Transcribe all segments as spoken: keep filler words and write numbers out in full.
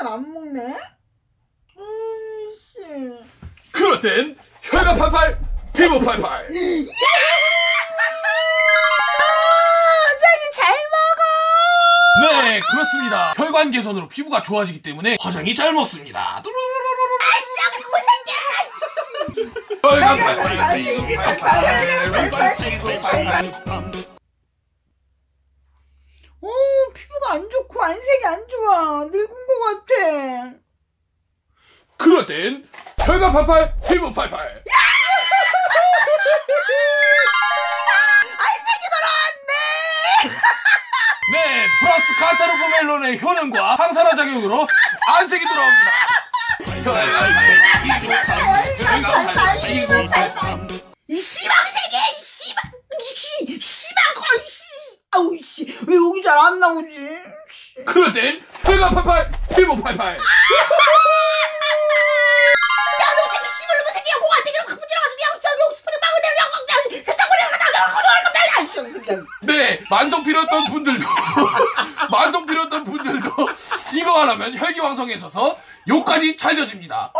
잘 안 먹네? 으이씨. 그럴 땐 혈관 팔팔, 피부 팔팔. 아, 자기 잘 먹어. 네, 그렇습니다. 혈관 개선으로 피부가 좋아지기 때문에 화장이 잘 먹습니다. 혈관 팔팔, 피부 팔팔. 어, 피부가 안 좋고 안색이 안 좋아. 늙은 것 같아. 그럴 땐 혈관 팔팔, 피부 팔팔. 안색이 돌아왔네. 네, 플러스 카타르포 멜론의 효능과 항산화 작용으로 안색이 돌아옵니다. 이 씨방색이 이 씨방 이 씨방 거이씨. 아우 씨, 왜 여기 잘 안 나오지? 그럴 땐 혈관 팔팔, 피부 팔팔. 네, 만성 피로였던 분들도 만성 피로였던 분들도 이거 하나면 혈기왕성해져서 요까지 잘 져집니다.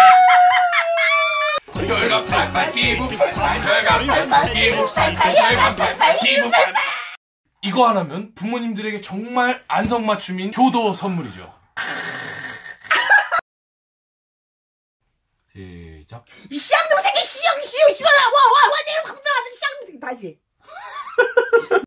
혈관 팔팔, 피부 팔팔, 혈관 팔팔, 피부 팔팔, 혈관 팔팔, 피부 팔팔. 이거 하나면 부모님들에게 정말 안성맞춤인 효도 선물이죠. 시작. 이 쌍놈 새끼 씨형 씨형 씨발 와와와 내려 갑자기 다시.